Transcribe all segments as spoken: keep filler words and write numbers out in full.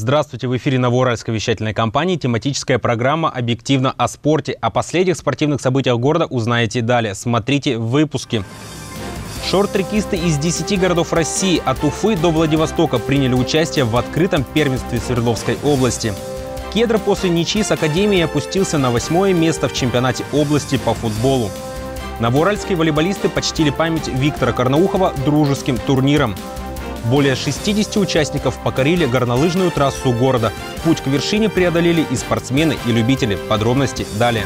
Здравствуйте! В эфире Новоуральской вещательной компании тематическая программа «Объективно о спорте». О последних спортивных событиях города узнаете далее. Смотрите в выпуске. Шорт-трекисты из десяти городов России от Уфы до Владивостока приняли участие в открытом первенстве Свердловской области. Кедр после ничьи с Академией опустился на восьмое место в чемпионате области по футболу. Новоуральские волейболисты почтили память Виктора Карнаухова дружеским турниром. Более шестидесяти участников покорили горнолыжную трассу города. Путь к вершине преодолели и спортсмены, и любители. Подробности далее.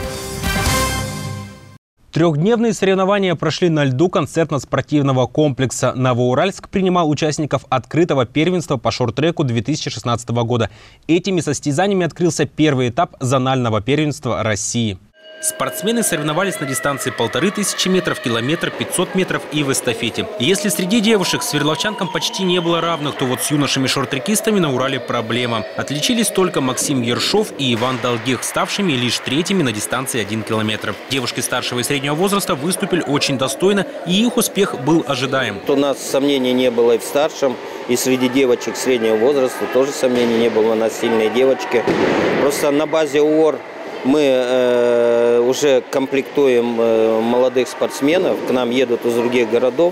Трехдневные соревнования прошли на льду концертно-спортивного комплекса. Новоуральск принимал участников открытого первенства по шорт-треку две тысячи шестнадцатого года. Этими состязаниями открылся первый этап зонального первенства России. Спортсмены соревновались на дистанции полторы тысячи метров, километр, пятьсот метров и в эстафете. Если среди девушек свердловчанкам почти не было равных, то вот с юношами-шорт-трекистами на Урале проблема. Отличились только Максим Ершов и Иван Долгих, ставшими лишь третьими на дистанции один километр. Девушки старшего и среднего возраста выступили очень достойно, и их успех был ожидаем. У нас сомнений не было и в старшем, и среди девочек среднего возраста тоже сомнений не было. У нас сильные девочки. Просто на базе УОР мы э, уже комплектуем э, молодых спортсменов, к нам едут из других городов,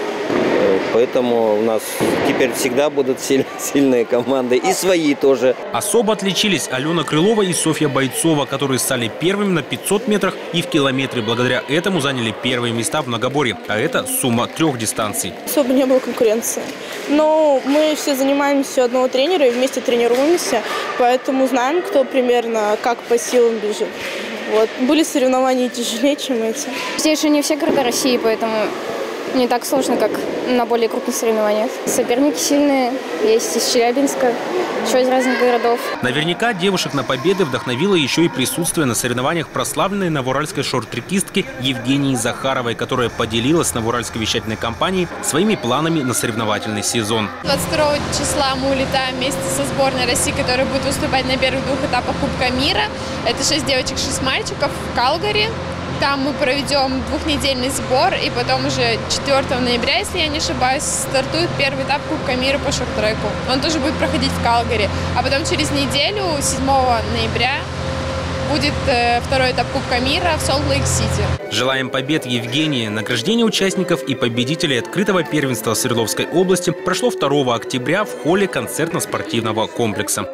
э, поэтому у нас теперь всегда будут силь, сильные команды, и свои тоже. Особо отличились Алена Крылова и Софья Бойцова, которые стали первыми на пятьсот метрах и в километре. Благодаря этому заняли первые места в многоборье, а это сумма трех дистанций. Особо не было конкуренции. Но мы все занимаемся у одного тренера и вместе тренируемся, поэтому знаем, кто примерно как по силам бежит. Вот. Были соревнования тяжелее, чем эти. Здесь же не все города России, поэтому не так сложно, как на более крупных соревнованиях. Соперники сильные, есть из Челябинска, еще из разных городов. Наверняка девушек на победы вдохновило еще и присутствие на соревнованиях прославленной новоуральской шорт-трекистки Евгении Захаровой, которая поделилась с Новоуральской вещательной компанией своими планами на соревновательный сезон. двадцать второго числа мы улетаем вместе со сборной России, которая будет выступать на первых двух этапах Кубка мира. Это шесть девочек, шесть мальчиков в Калгари. Там мы проведем двухнедельный сбор, и потом уже четвёртого ноября, если я не ошибаюсь, стартует первый этап Кубка мира по шорт-треку. Он тоже будет проходить в Калгари. А потом через неделю, седьмого ноября, будет э, второй этап Кубка мира в Солт-Лейк-Сити. Желаем побед, Евгении! Награждение участников и победителей открытого первенства Свердловской области прошло второго октября в холле концертно-спортивного комплекса.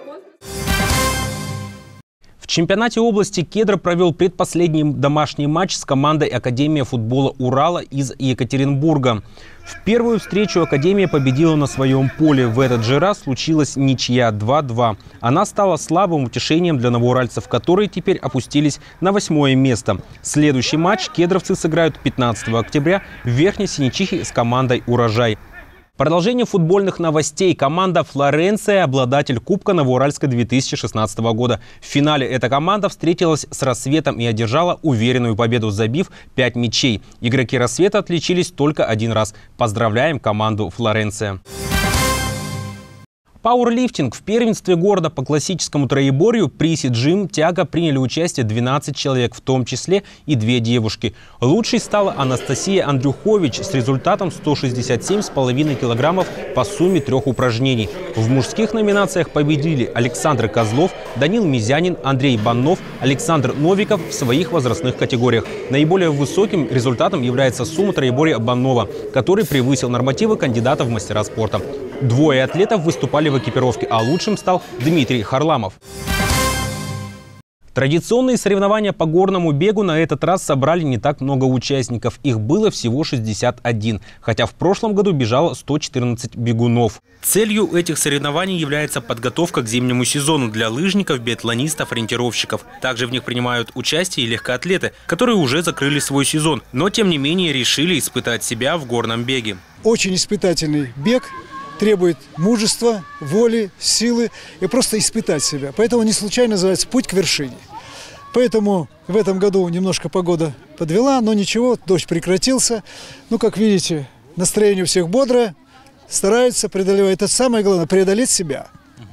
В чемпионате области Кедр провел предпоследний домашний матч с командой Академия футбола Урала из Екатеринбурга. В первую встречу Академия победила на своем поле. В этот же раз случилась ничья два-два. Она стала слабым утешением для новоуральцев, которые теперь опустились на восьмое место. Следующий матч кедровцы сыграют пятнадцатого октября в Верхней Синичихе с командой «Урожай». Продолжение футбольных новостей. Команда «Флоренция» – обладатель Кубка Новоуральска две тысячи шестнадцатого года. В финале эта команда встретилась с «Рассветом» и одержала уверенную победу, забив пять мячей. Игроки «Рассвета» отличились только один раз. Поздравляем команду «Флоренция». Пауэрлифтинг. В первенстве города по классическому троеборью приси джим тяга приняли участие двенадцать человек, в том числе и две девушки. Лучшей стала Анастасия Андрюхович с результатом сто шестьдесят семь с половиной килограммов по сумме трех упражнений. В мужских номинациях победили Александр Козлов, Данил Мизянин, Андрей Баннов, Александр Новиков в своих возрастных категориях. Наиболее высоким результатом является сумма троеборья Баннова, который превысил нормативы кандидата в мастера спорта. Двое атлетов выступали в экипировке, а лучшим стал Дмитрий Харламов. Традиционные соревнования по горному бегу на этот раз собрали не так много участников. Их было всего шестьдесят один, хотя в прошлом году бежало сто четырнадцать бегунов. Целью этих соревнований является подготовка к зимнему сезону для лыжников, биатлонистов, ориентировщиков. Также в них принимают участие и легкоатлеты, которые уже закрыли свой сезон, но тем не менее решили испытать себя в горном беге. Очень испытательный бег. Требует мужества, воли, силы и просто испытать себя. Поэтому не случайно называется «Путь к вершине». Поэтому в этом году немножко погода подвела, но ничего, дождь прекратился. Ну, как видите, настроение у всех бодрое, стараются, преодолевать. Это самое главное – преодолеть себя.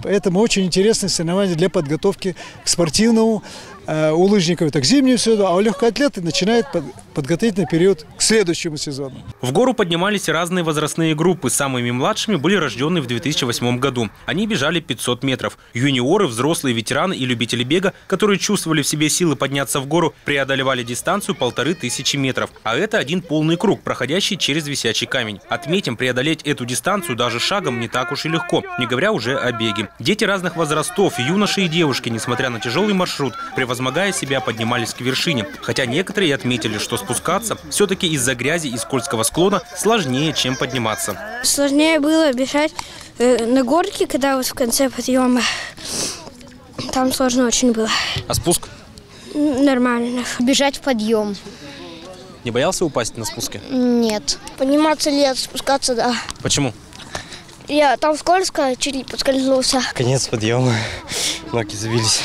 Поэтому очень интересные соревнования для подготовки к спортивному. У лыжников это к зимнему сезону, а у легкоатлеты начинают подготовительный период к следующему сезону. В гору поднимались разные возрастные группы. Самыми младшими были рожденные в две тысячи восьмом году. Они бежали пятьсот метров. Юниоры, взрослые, ветераны и любители бега, которые чувствовали в себе силы подняться в гору, преодолевали дистанцию полторы тысячи метров. А это один полный круг, проходящий через висячий камень. Отметим, преодолеть эту дистанцию даже шагом не так уж и легко, не говоря уже о беге. Дети разных возрастов, юноши и девушки, несмотря на тяжелый маршрут, превозмогая себя, поднимались к вершине. Хотя некоторые отметили, что спускаться все-таки из-за грязи и скользкого склона сложнее, чем подниматься. Сложнее было бежать э, на горке, когда вот в конце подъема. Там сложно очень было. А спуск? Нормально. Бежать в подъем. Не боялся упасть на спуске? Нет. Подниматься лет, спускаться, да. Почему? Я там скользко, чуть не подскользнулся. Конец подъема, ноги забились.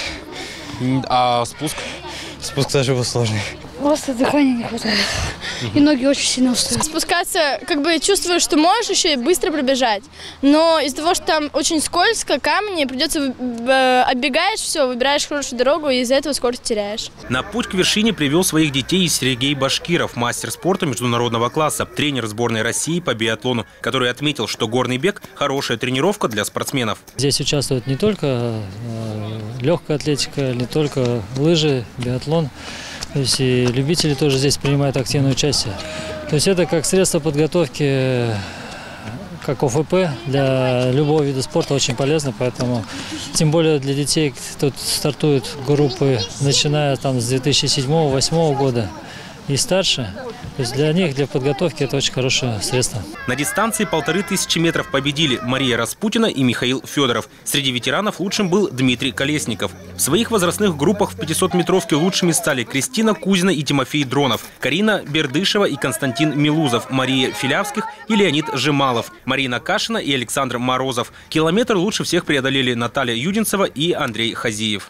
А спуск? Спуск тоже был сложный. Просто дыхания не хватает. И ноги очень сильно устают. Спускаться, как бы чувствуешь, что можешь еще и быстро пробежать. Но из-за того, что там очень скользко, камни, придется оббегаешь все, выбираешь хорошую дорогу и из-за этого скорость теряешь. На путь к вершине привел своих детей и Сергей Башкиров, мастер спорта международного класса, тренер сборной России по биатлону, который отметил, что горный бег – хорошая тренировка для спортсменов. Здесь участвует не только легкая атлетика, не только лыжи, биатлон. То есть и любители тоже здесь принимают активное участие. То есть это как средство подготовки, как О Ф П для любого вида спорта очень полезно, поэтому тем более для детей тут стартуют группы, начиная там с две тысячи седьмого — две тысячи восьмого года и старше. То есть для них, для подготовки это очень хорошее средство. На дистанции полторы тысячи метров победили Мария Распутина и Михаил Федоров. Среди ветеранов лучшим был Дмитрий Колесников. В своих возрастных группах в пятисотметровке лучшими стали Кристина Кузина и Тимофей Дронов, Карина Бердышева и Константин Милузов, Мария Филявских и Леонид Жемалов, Марина Кашина и Александр Морозов. Километр лучше всех преодолели Наталья Юдинцева и Андрей Хазиев.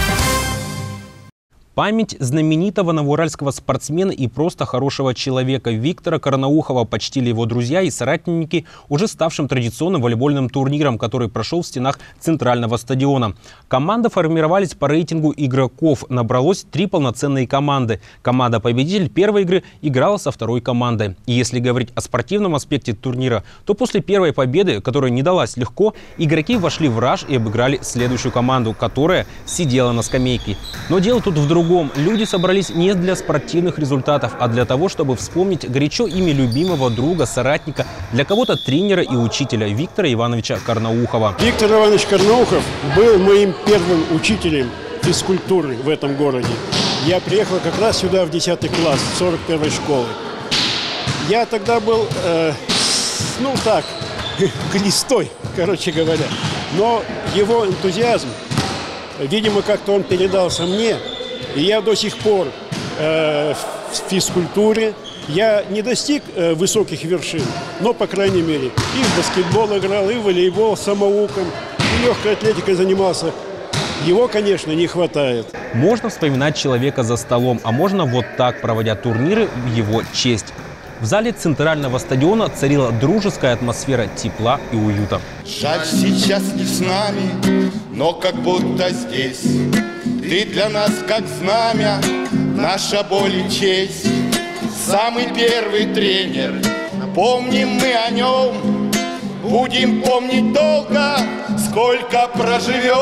Память знаменитого новоуральского спортсмена и просто хорошего человека Виктора Карнаухова почтили его друзья и соратники уже ставшим традиционным волейбольным турниром, который прошел в стенах центрального стадиона. Команды формировались по рейтингу игроков. Набралось три полноценные команды. Команда-победитель первой игры играла со второй командой. И если говорить о спортивном аспекте турнира, то после первой победы, которая не далась легко, игроки вошли в раж и обыграли следующую команду, которая сидела на скамейке. Но дело тут в другом. Люди собрались не для спортивных результатов, а для того, чтобы вспомнить горячо имя любимого друга, соратника, для кого-то тренера и учителя Виктора Ивановича Карнаухова. Виктор Иванович Карнаухов был моим первым учителем физкультуры в этом городе. Я приехал как раз сюда в десятый класс, сорок первой школы. Я тогда был, э, ну так, глистой, короче говоря. Но его энтузиазм, видимо, как-то он передался мне. И я до сих пор э, в физкультуре. Я не достиг э, высоких вершин, но, по крайней мере, и в баскетбол играл, и в волейбол самоуком, и легкой атлетикой занимался. Его, конечно, не хватает. Можно вспоминать человека за столом, а можно вот так, проводя турниры в его честь. В зале центрального стадиона царила дружеская атмосфера тепла и уюта. Жаль, сейчас не с нами, но как будто здесь. Ты для нас как знамя, наша боль и честь. Самый первый тренер, помним мы о нем. Будем помнить долго, сколько проживем.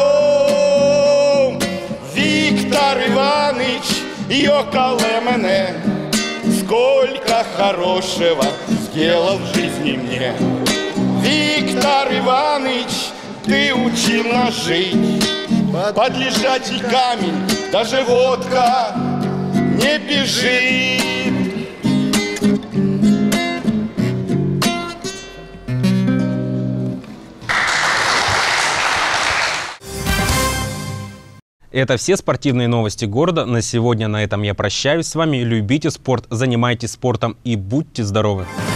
Виктор Иванович, йокале мене, сколько хорошего сделал в жизни мне. Виктор Иванович, ты учил нас жить. Под лежачий камень даже водка не бежит. Это все спортивные новости города. На сегодня на этом я прощаюсь с вами. Любите спорт, занимайтесь спортом и будьте здоровы!